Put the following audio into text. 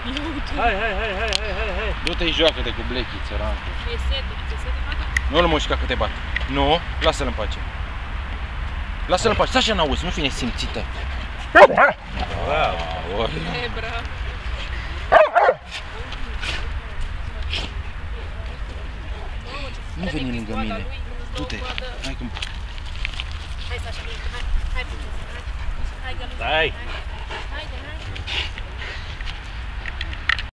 Hai. Du-te-i joacă-te cu Blechi, țăran. E sete, fata? Nu-l mușca că te bat. Nu, lasă-l în pace. Lasă-l în pace, stai așa n-auzi, nu fi nesimțită. Bravo. E, bravo. Nu veni lângă mine. Du-te. Hai cum. Hai, Sasha, hai, princesa, hai, găluță, Stai. Haide.